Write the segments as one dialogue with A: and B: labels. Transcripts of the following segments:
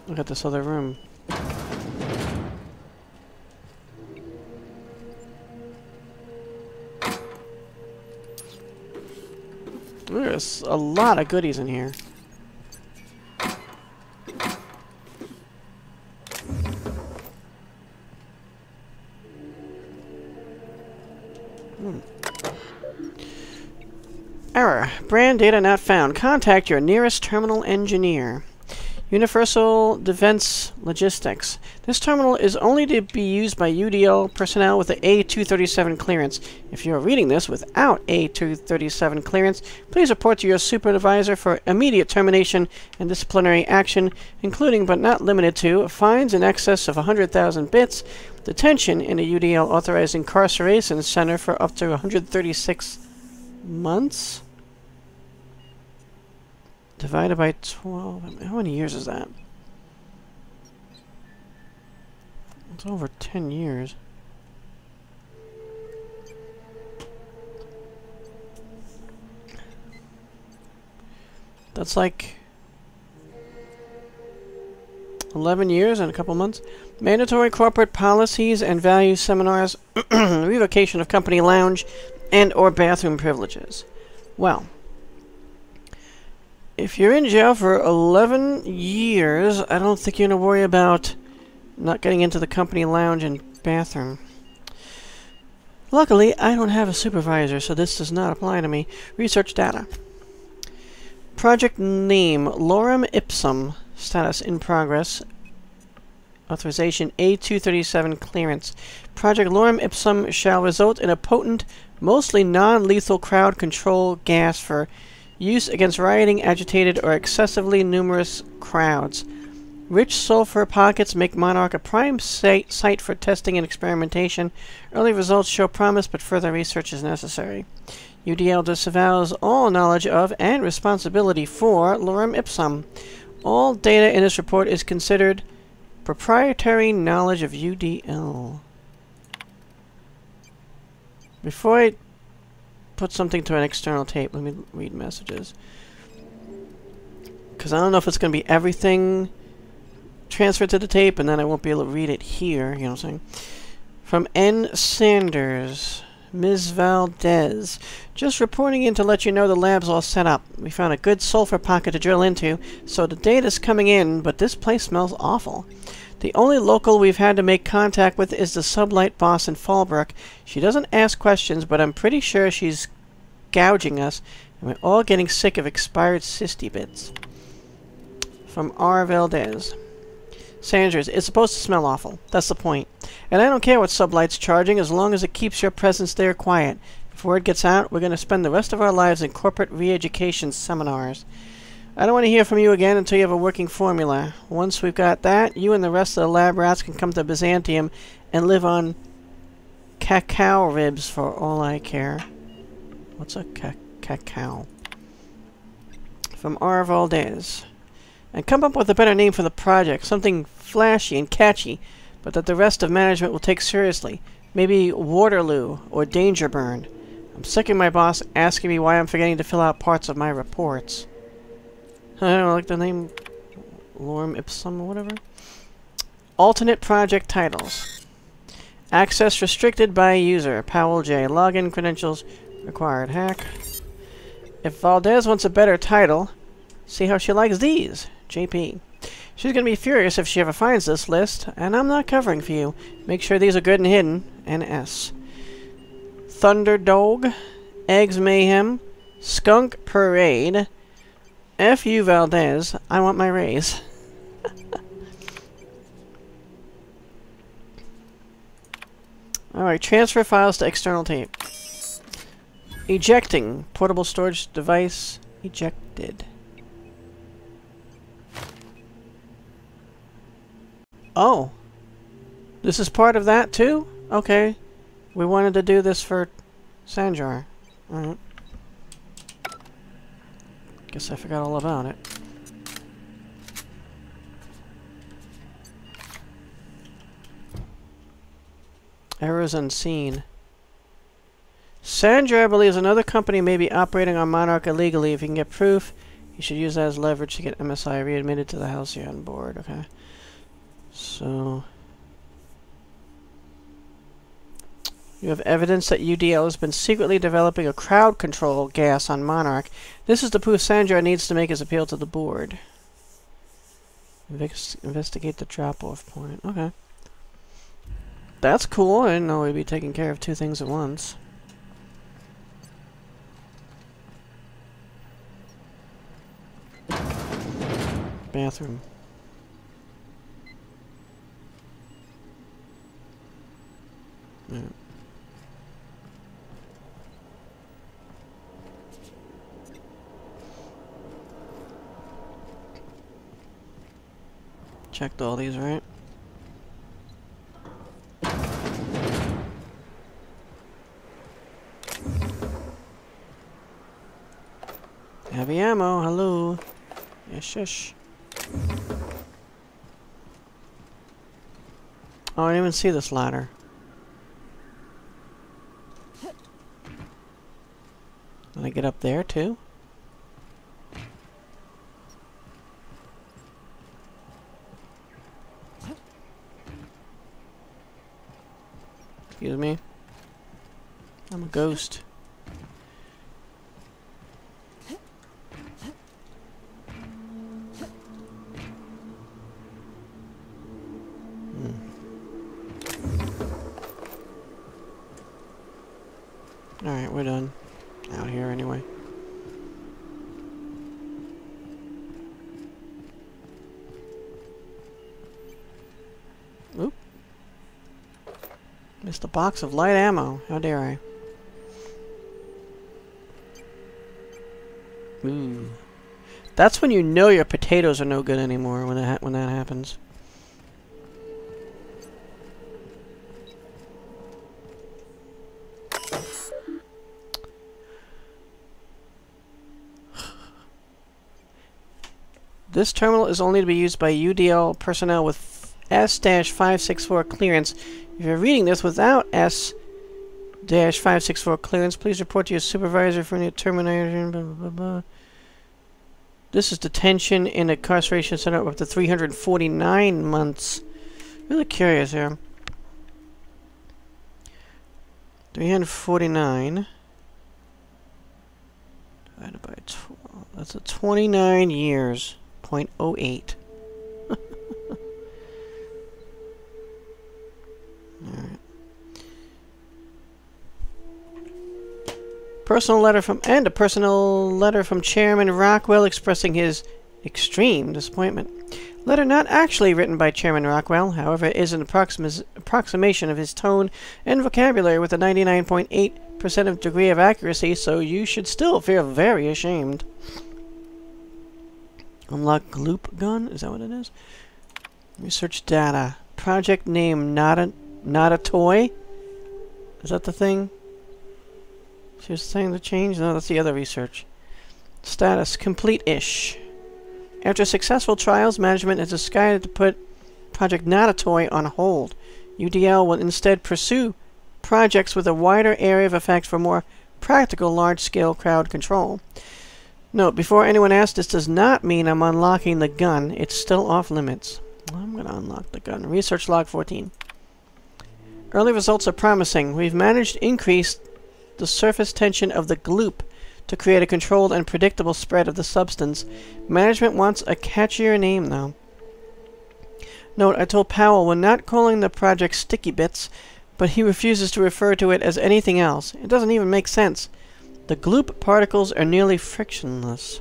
A: Look at this other room. There's a lot of goodies in here. Error. Brand data not found. Contact your nearest terminal engineer. Universal Defense Logistics. This terminal is only to be used by UDL personnel with the A237 clearance. If you are reading this without A237 clearance, please report to your supervisor for immediate termination and disciplinary action, including but not limited to fines in excess of 100,000 bits, detention in a UDL authorized incarceration center for up to 136 months. Divided by 12. How many years is that? It's over 10 years. That's like 11 years and a couple months. Mandatory corporate policies and values seminars. Revocation of company lounge and or bathroom privileges. Well, if you're in jail for 11 years, I don't think you're going to worry about not getting into the company lounge and bathroom. Luckily, I don't have a supervisor, so this does not apply to me. Research data. Project name, Lorem Ipsum. Status in progress. Authorization A237 clearance. Project Lorem Ipsum shall result in a potent, mostly non-lethal crowd control gas for use against rioting, agitated, or excessively numerous crowds. Rich sulfur pockets make Monarch a prime site for testing and experimentation. Early results show promise, but further research is necessary. UDL disavows all knowledge of and responsibility for Lorem Ipsum. All data in this report is considered proprietary knowledge of UDL. Before I put something to an external tape, let me read messages. Because I don't know if it's going to be everything transferred to the tape, and then I won't be able to read it here, you know what I'm saying? From N. Sanders. Ms. Valdez. Just reporting in to let you know the lab's all set up. We found a good sulfur pocket to drill into, so the data's coming in, but this place smells awful. The only local we've had to make contact with is the sublight boss in Fallbrook. She doesn't ask questions, but I'm pretty sure she's gouging us, and we're all getting sick of expired cysty bits. From R. Valdez. Sanders, it's supposed to smell awful. That's the point. And I don't care what sublight's charging, as long as it keeps your presence there quiet. If word gets out, we're going to spend the rest of our lives in corporate re-education seminars. I don't want to hear from you again until you have a working formula. Once we've got that, you and the rest of the lab rats can come to Byzantium and live on cacao ribs for all I care. What's a cacao? From R. Valdez. And come up with a better name for the project, something flashy and catchy, but that the rest of management will take seriously. Maybe Waterloo or Danger Burn. I'm sick of my boss asking me why I'm forgetting to fill out parts of my reports. I don't like the name Lorem Ipsum or whatever. Alternate project titles. Access restricted by user. Powell J. Login credentials required. Hack. If Valdez wants a better title, see how she likes these. JP. She's going to be furious if she ever finds this list, and I'm not covering for you. Make sure these are good and hidden. NS. Thunderdog. Eggs Mayhem. Skunk Parade. F you, Valdez. I want my raise. Alright, transfer files to external tape. Ejecting. Portable storage device ejected. Oh. This is part of that too? Okay. We wanted to do this for Sanjar. Alright. Guess I forgot all about it. Errors unseen. Sandra believes another company may be operating on Monarch illegally. If you can get proof, You should use that as leverage to get MSI readmitted to the Halcyon board. Okay. So... You have evidence that UDL has been secretly developing a crowd control gas on Monarch. This is the proof Sandra needs to make his appeal to the board. Investigate the drop-off point. Okay. That's cool. I didn't know we'd be taking care of two things at once. Bathroom. Yeah. Checked all these, right? Heavy ammo, hello. Yes, shush. Oh, I didn't even see this ladder. Can I get up there, too? Excuse me. I'm a ghost. Alright, we're done. Out here anyway. Oop. Missed a box of light ammo. How dare I? Ooh. That's when you know your potatoes are no good anymore, when that happens. This terminal is only to be used by UDL personnel with S-564 clearance. If you're reading this without S-564 clearance, please report to your supervisor for any termination. Blah, blah, blah. This is detention in a incarceration center of up to 349 months. Really curious here. 349 divided by 12. That's a 29 years. 0.08. Alright. Personal letter from a personal letter from Chairman Rockwell expressing his extreme disappointment. Letter not actually written by Chairman Rockwell, however, is an approximation of his tone and vocabulary with a 99.8% of degree of accuracy, so you should still feel very ashamed. Unlock Gloop gun? Is that what it is? Research data. Project name not a toy? Is that the thing? She was saying to change? No, that's the other research. Status complete-ish. After successful trials, management has decided to put Project Not a Toy on hold. UDL will instead pursue projects with a wider area of effect for more practical large-scale crowd control. Note, before anyone asks, this does not mean I'm unlocking the gun. It's still off limits. I'm going to unlock the gun. Research log 14. Early results are promising. We've managed to increase the surface tension of the gloop to create a controlled and predictable spread of the substance. Management wants a catchier name, though. Note, I told Powell we're not calling the project Sticky Bits, but he refuses to refer to it as anything else. It doesn't even make sense. The gloop particles are nearly frictionless.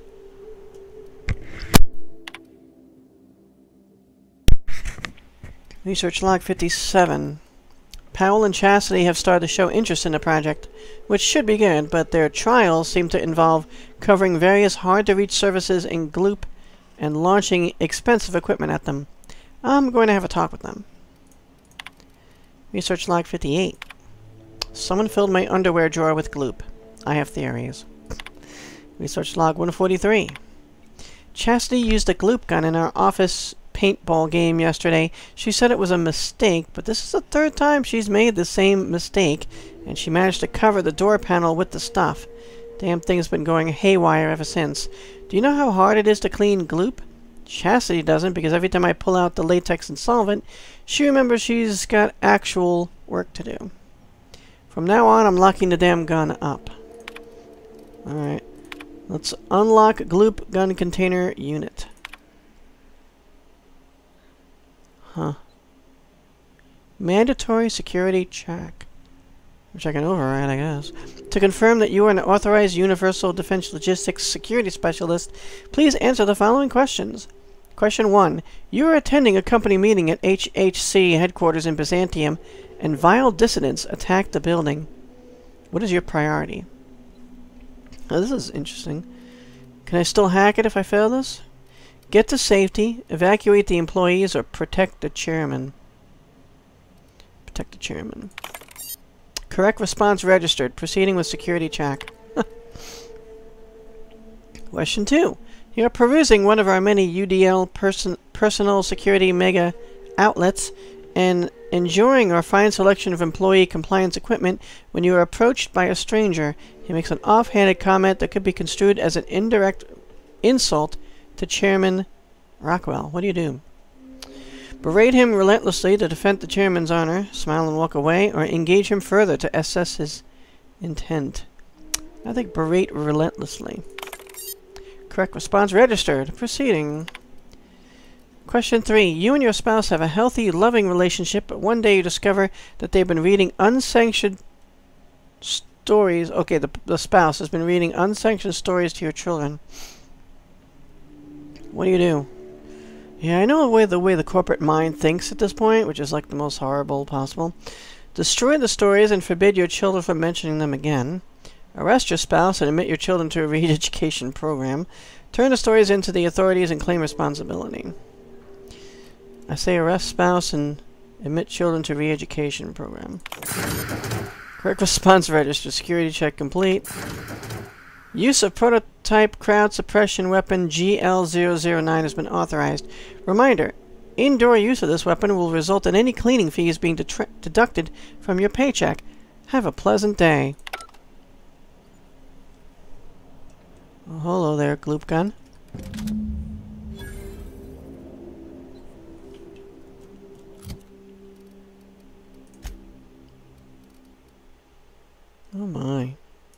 A: Research log 57. Powell and Chastity have started to show interest in the project, which should be good, but their trials seem to involve covering various hard-to-reach surfaces in gloop and launching expensive equipment at them. I'm going to have a talk with them. Research log 58. Someone filled my underwear drawer with gloop. I have theories. Research log 143. Chastity used a gloop gun in our office paintball game yesterday. She said it was a mistake, but this is the third time she's made the same mistake, and she managed to cover the door panel with the stuff. Damn thing's been going haywire ever since. Do you know how hard it is to clean Gloop? Chastity doesn't, because every time I pull out the latex and solvent, she remembers she's got actual work to do. From now on, I'm locking the damn gun up. Alright. Let's unlock Gloop gun container unit. Huh. Mandatory security check. Which I can override, I guess. To confirm that you are an authorized Universal Defense Logistics Security Specialist, please answer the following questions. Question 1. You are attending a company meeting at HHC headquarters in Byzantium, and vile dissidents attacked the building. What is your priority? Oh, this is interesting. Can I still hack it if I fail this? Get to safety, evacuate the employees, or protect the chairman. Protect the chairman. Correct response registered. Proceeding with security check. Question 2. You are perusing one of our many UDL personal security mega outlets and enjoying our fine selection of employee compliance equipment when you are approached by a stranger. He makes an offhanded comment that could be construed as an indirect insult to Chairman Rockwell. What do you do? Berate him relentlessly to defend the chairman's honor, smile and walk away, or engage him further to assess his intent. I think berate relentlessly. Correct response registered. Proceeding. Question 3. You and your spouse have a healthy, loving relationship, but one day you discover that they've been reading unsanctioned stories. Okay, the spouse has been reading unsanctioned stories to your children. What do you do? Yeah, I know the way the corporate mind thinks at this point, which is like the most horrible possible. Destroy the stories and forbid your children from mentioning them again. Arrest your spouse and admit your children to a re-education program. Turn the stories into the authorities and claim responsibility. I say arrest spouse and admit children to re-education program. Correct response registered. Security check complete. Use of prototype crowd suppression weapon GL009 has been authorized. Reminder, indoor use of this weapon will result in any cleaning fees being deducted from your paycheck. Have a pleasant day. Oh, hello there, Gloop gun. Oh my.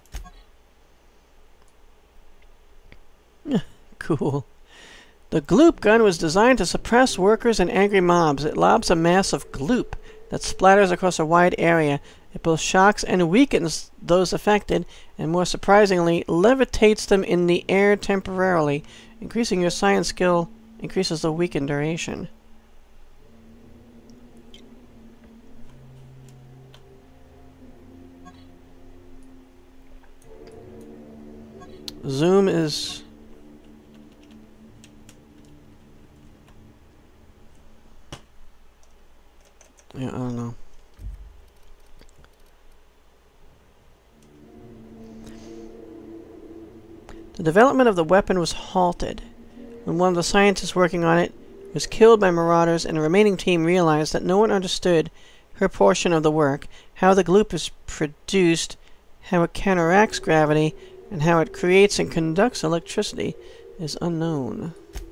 A: Cool. The Gloop gun was designed to suppress workers and angry mobs. It lobs a mass of gloop that splatters across a wide area. It both shocks and weakens those affected, and more surprisingly, levitates them in the air temporarily. Increasing your science skill increases the weakened duration. Zoom is... yeah, I don't know. The development of the weapon was halted when one of the scientists working on it was killed by marauders, and the remaining team realized that no one understood her portion of the work. How the gloop is produced, how it counteracts gravity, and how it creates and conducts electricity is unknown.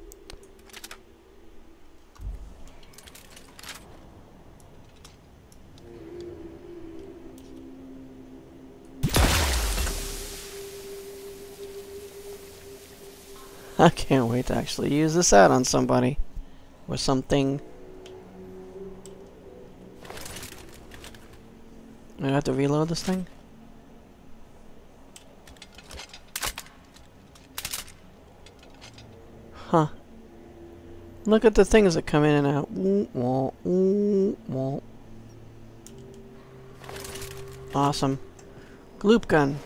A: I can't wait to actually use this out on somebody. Or something. I have to reload this thing? Huh. Look at the things that come in and out. Awesome. Gloop gun.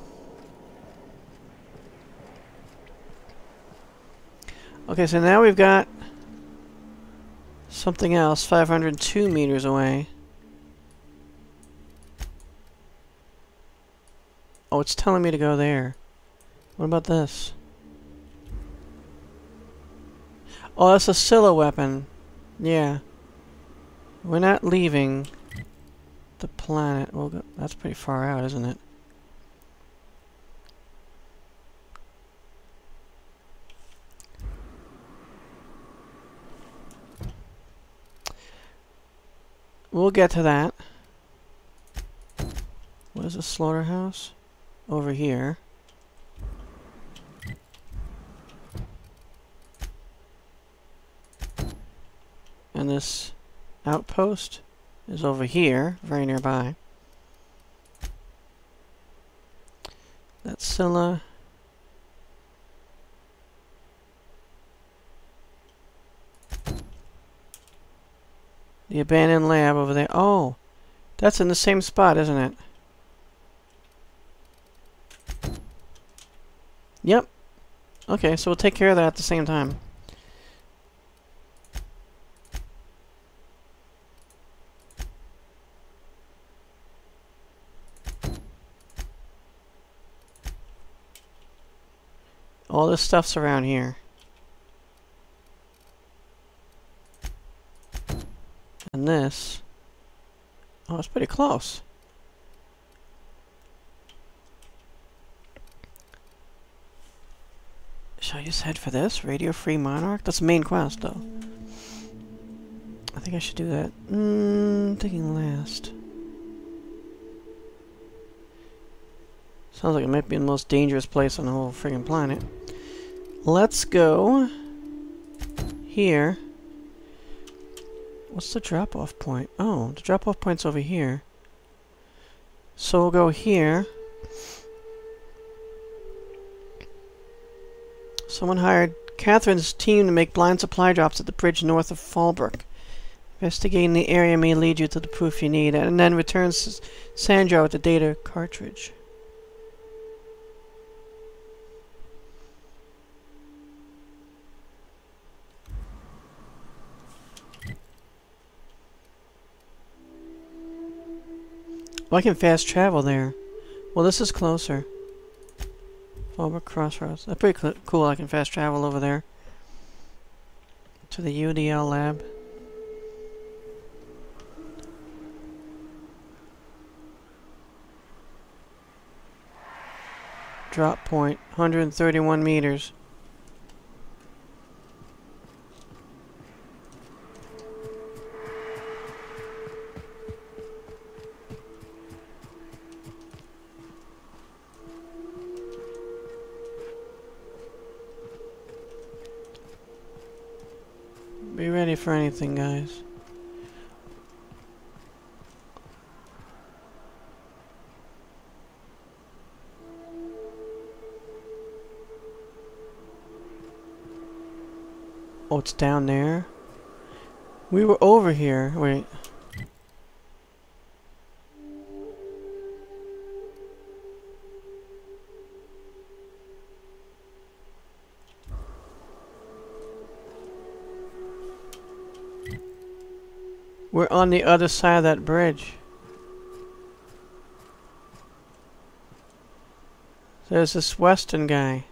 A: Okay, so now we've got something else 502 meters away. Oh, it's telling me to go there. What about this? Oh, that's a Scylla weapon. Yeah. We're not leaving the planet. Well, that's pretty far out, isn't it? we'll get to that. What is a slaughterhouse? Over here. And this outpost is over here, very nearby. That's Scylla. The abandoned lab over there. Oh, that's in the same spot, isn't it? Yep. Okay, so we'll take care of that at the same time. All this stuff's around here. And this... Oh, it's pretty close. Should I just head for this? Radio Free Monarch? That's the main quest, though. I think I should do that. Thinking last. Sounds like it might be the most dangerous place on the whole friggin' planet. Let's go here. What's the drop-off point? Oh, the drop-off point's over here. So we'll go here. Someone hired Catherine's team to make blind supply drops at the bridge north of Fallbrook. Investigating the area may lead you to the proof you need, and then returns Sandra with the data cartridge. Oh, I can fast travel there. Well, this is closer. Fallbrook Crossroads. That's pretty cool. I can fast travel over there. To the UDL lab. Drop point, 131 meters. Be ready for anything, guys. Oh, it's down there? We were over here. Wait. We're on the other side of that bridge. There's this Weston guy.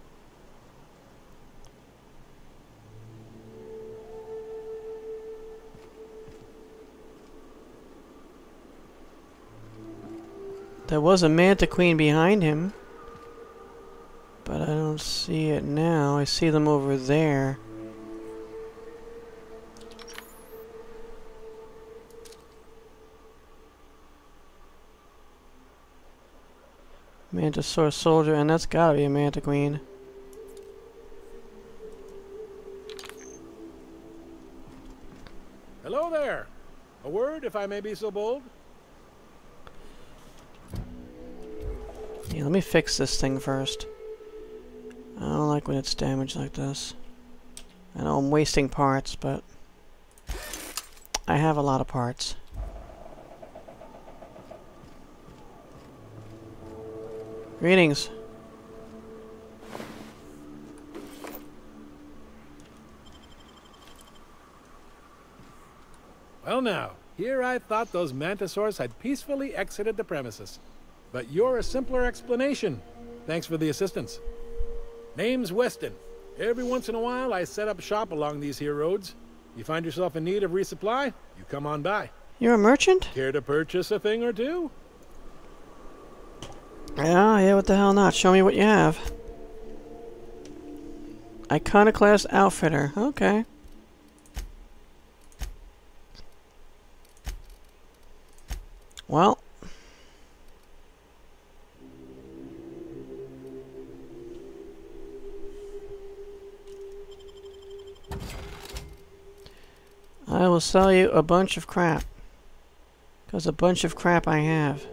A: There was a Manta Queen behind him, but I don't see it now. I see them over there. Mantisaur soldier, and that's gotta be a Manta Queen.
B: Hello there. A word, if I may be so bold?
A: Yeah, let me fix this thing first. I don't like when it's damaged like this. I know I'm wasting parts, but I have a lot of parts. Greetings.
B: Well now, here I thought those Mantisaurs had peacefully exited the premises. But you're a simpler explanation. Thanks for the assistance. Name's Weston. Every once in a while I set up shop along these here roads. You find yourself in need of resupply, you come on by.
A: You're a merchant?
B: Care to purchase a thing or two?
A: Yeah, what the hell not? Show me what you have. Iconoclast Outfitter. Okay. Well. I will sell you a bunch of crap. Because a bunch of crap I have.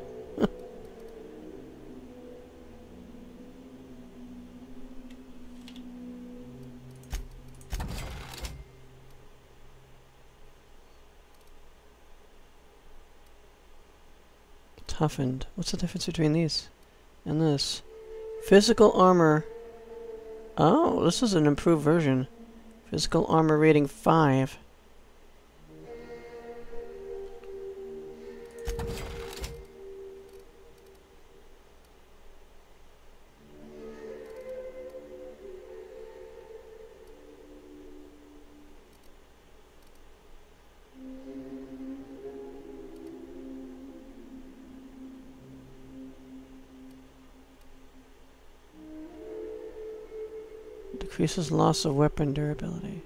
A: Toughened. What's the difference between these and this? Physical armor. Oh, this is an improved version. Physical armor rating 5. Decreases loss of weapon durability.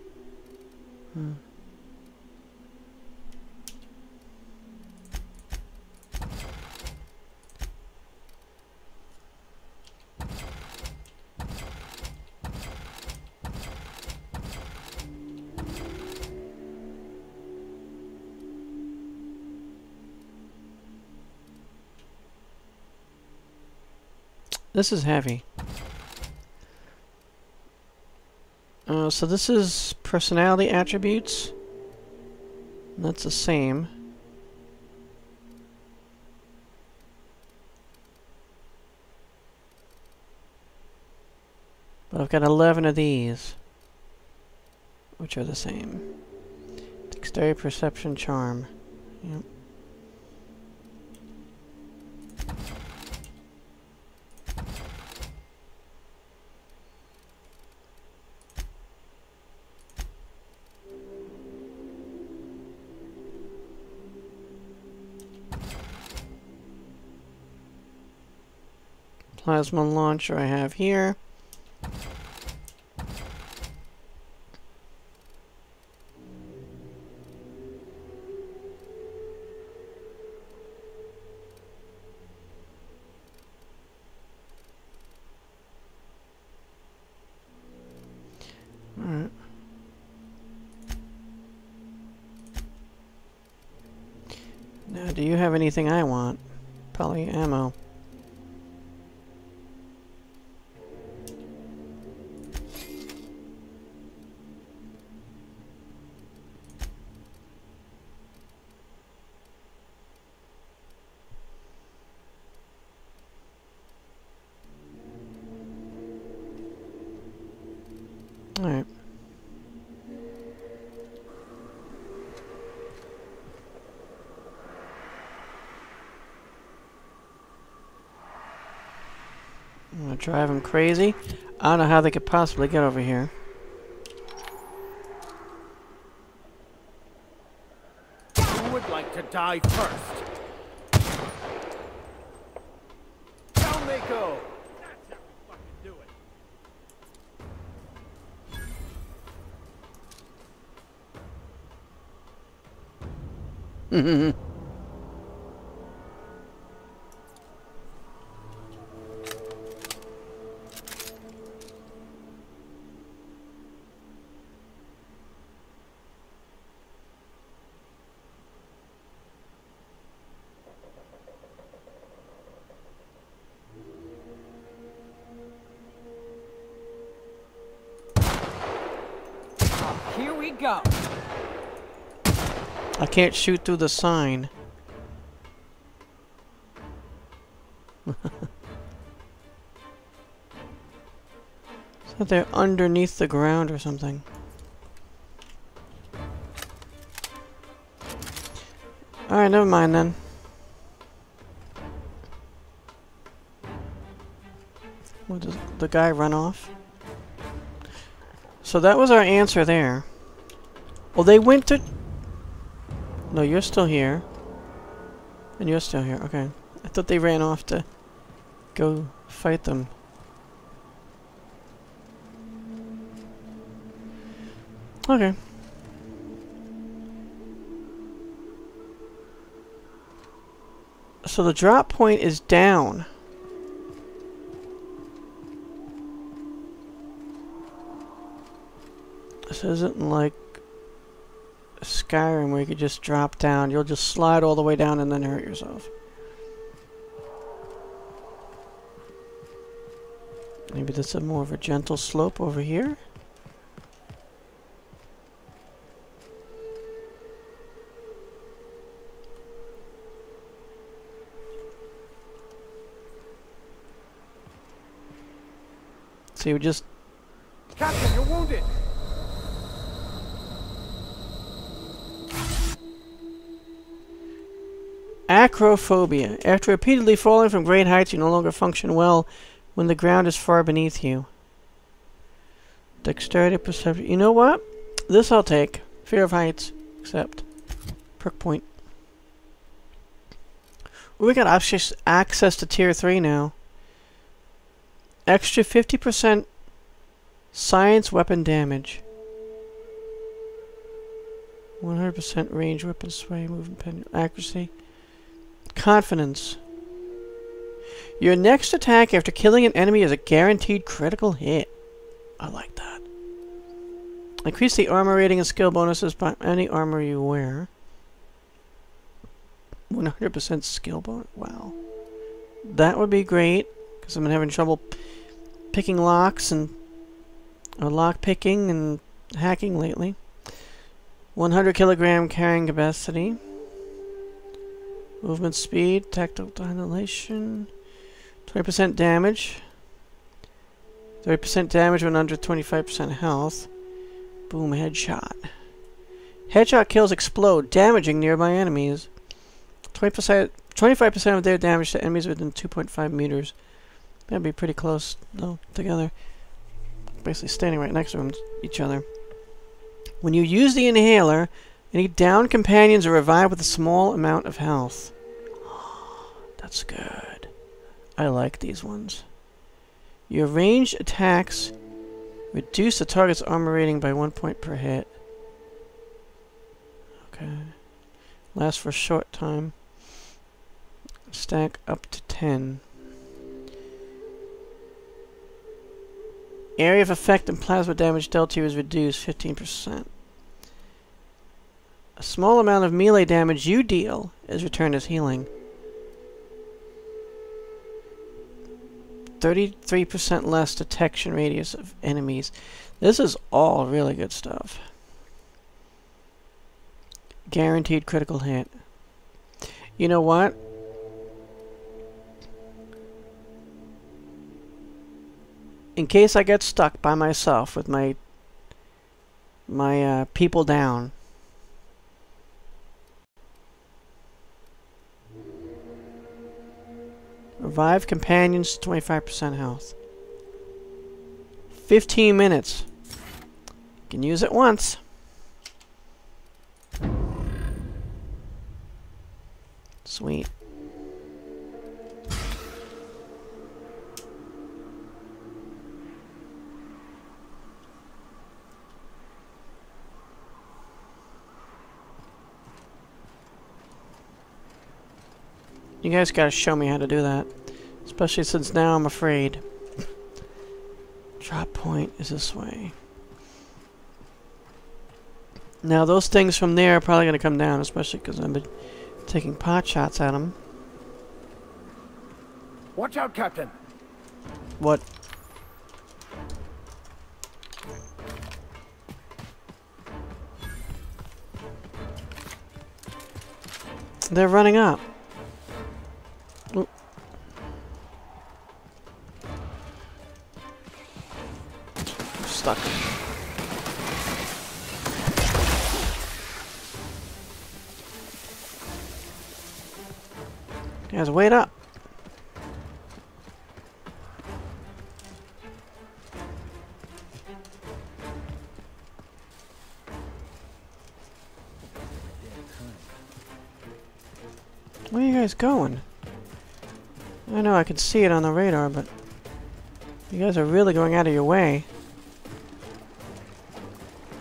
A: This is heavy. So this is personality attributes. And that's the same. But I've got 11 of these, which are the same. Dexterity, perception, charm. Yep. Plasma launcher I have here. Alright. Now, do you have anything I want? Probably ammo. Alright. I'm gonna drive them crazy. I don't know how they could possibly get over here.
C: Who would like to die first? Down they go! That's how we fucking do it. Here we go.
A: I can't shoot through the sign. So they're underneath the ground or something. Alright, never mind then. What, does the guy run off? So that was our answer there. Well, they went to... No, you're still here. And you're still here. Okay. I thought they ran off to go fight them. Okay. So the drop point is down. This isn't like Skyrim where you could just drop down. You'll just slide all the way down and then hurt yourself. Maybe this is more of a gentle slope over here. So you just...
C: Captain, you're wounded!
A: Acrophobia. After repeatedly falling from great heights, you no longer function well when the ground is far beneath you. Dexterity, perception. You know what? This I'll take. Fear of heights. Accept. Perk point. Ooh, we got access to tier 3 now. Extra 50% science weapon damage. 100% range weapon sway, movement, pen, accuracy. Confidence. Your next attack after killing an enemy is a guaranteed critical hit. I like that. Increase the armor rating and skill bonuses by any armor you wear. 100% skill bonus. Wow. That would be great, because I've been having trouble picking locks and... or lock picking and hacking lately. 100 kilogram carrying capacity. Movement speed, tactile annihilation, 20% damage, 30% damage when under 25% health. Boom, headshot. Headshot kills explode, damaging nearby enemies. 25% of their damage to enemies within 2.5 meters. That'd be pretty close, though, together. Basically standing right next to each other. When you use the inhaler, any downed companions are revived with a small amount of health. That's good. I like these ones. Your ranged attacks reduce the target's armor rating by 1 point per hit. Okay. Lasts for a short time. Stack up to 10. Area of effect and plasma damage dealt to you is reduced 15%. A small amount of melee damage you deal is returned as healing. 33% less detection radius of enemies. This is all really good stuff. Guaranteed critical hit. You know what? In case I get stuck by myself with my people down. Revive companions to 25% health. 15 minutes. Can use it once. Sweet. You guys gotta show me how to do that. Especially since now I'm afraid. Drop point is this way. Now those things from there are probably gonna come down, especially because I've been taking pot shots at them.
C: Watch out, Captain!
A: What? They're running up. Oop. Stuck. Guys, wait up. Where are you guys going? I know I can see it on the radar, but you guys are really going out of your way.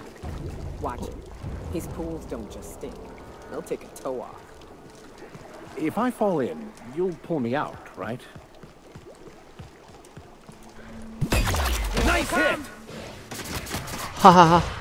D: Watch him. His pools don't just stink. They'll take a toe off.
C: If I fall in, you'll pull me out, right? Nice hit!
A: Ha ha ha.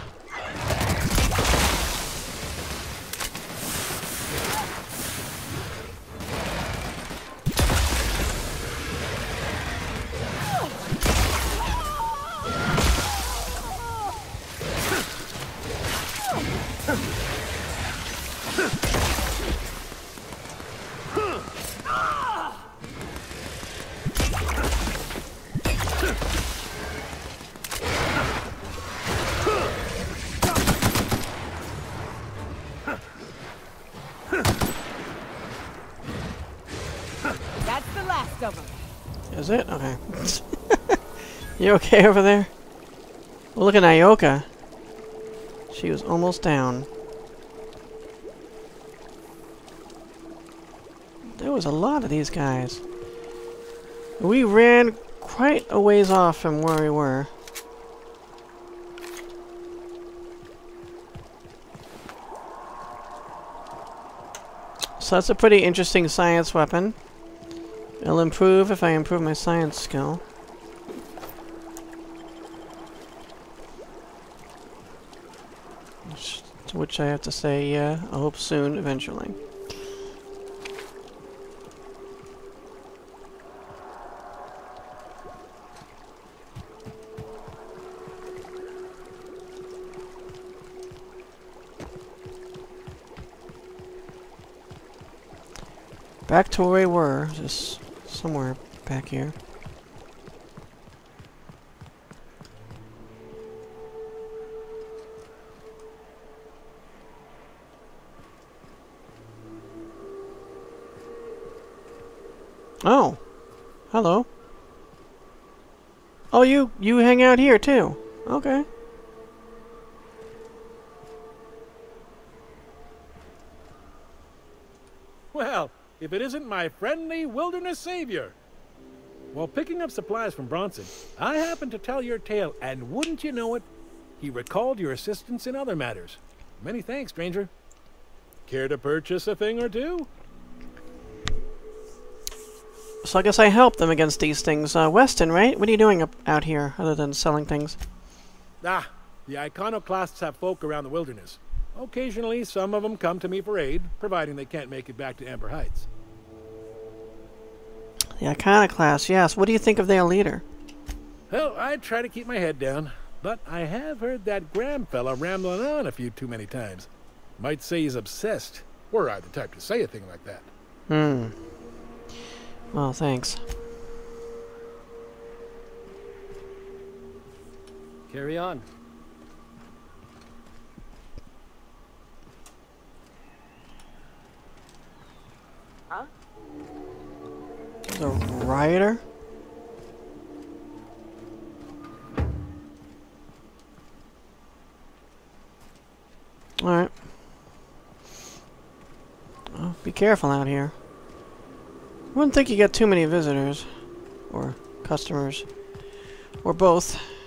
D: That's the last of them.
A: Is it? Okay. You okay over there? Well, look at Ioka. She was almost down. There was a lot of these guys. We ran quite a ways off from where we were. So that's a pretty interesting science weapon. It'll improve if I improve my science skill. To which I have to say, yeah, I hope soon, eventually. Back to where we were, just somewhere back here. Oh, hello. Oh, you hang out here too. Okay.
B: Well, if it isn't my friendly wilderness savior. While picking up supplies from Bronson, I happened to tell your tale, and wouldn't you know it, he recalled your assistance in other matters. Many thanks, stranger. Care to purchase a thing or two?
A: So I guess I helped them against these things. Weston, right? What are you doing out here, other than selling things?
B: Ah, the iconoclasts have folk around the wilderness. Occasionally, some of them come to me for aid, providing they can't make it back to Amber Heights.
A: The Iconoclast, yes. What do you think of their leader?
B: Well, I try to keep my head down, but I have heard that Graham fella rambling on a few too many times. Might say he's obsessed. Were I the type to say a thing like that.
A: Well, thanks.
C: Carry on.
D: Huh?
A: The rioter? Alright. Well, be careful out here. I wouldn't think you get too many visitors. Or customers. Or both.